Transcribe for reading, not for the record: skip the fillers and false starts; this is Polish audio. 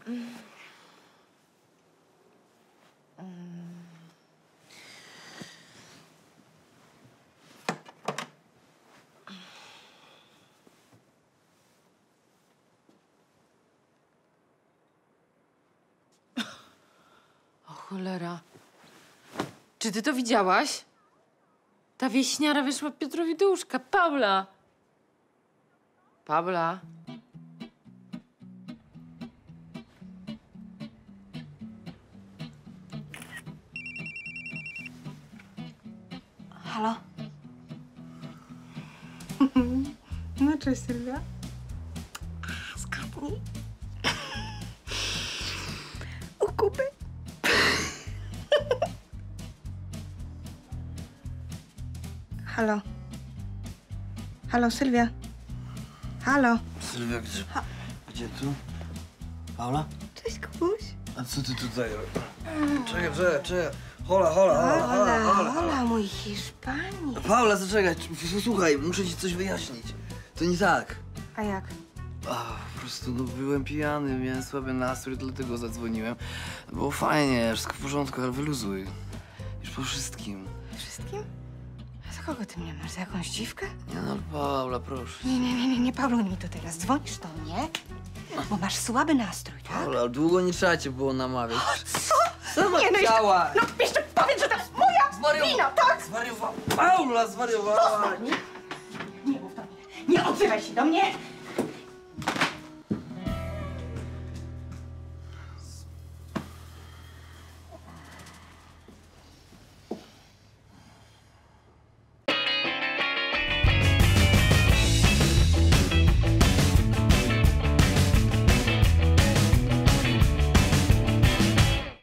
O cholera. Czy ty to widziałaś? Ta wieśniara wyszła Piotrowi do łóżka. Paula! Paula? Halo? No cześć, Sylwia. Zgadnij. U Kuby. Halo? Halo, Sylwia? Halo? Sylwia, gdzie tu? Paula? Cześć, Kubuś. A co ty tutaj robisz? Czekaj. Hola, mój Hiszpanik. Paula, zaczekaj, słuchaj, muszę ci coś wyjaśnić. To nie tak. A jak? Po prostu, byłem pijany, miałem słaby nastrój, dlatego zadzwoniłem. Było fajnie, wszystko w porządku, ale wyluzuj. Już po wszystkim. Wszystkim? Za kogo ty mnie masz? Za jakąś dziwkę? Nie no, Paula, proszę. Nie, Paulo, mi to teraz. Dzwonisz do mnie, bo masz słaby nastrój, tak? Paula, długo nie trzeba cię było namawiać. Co? Sama Nie, chciała! No jeszcze powiedz, że to jest moja wina, tak? Zwariowała! Paula zwariowała! Nie mów do mnie. Nie odzywaj się do mnie.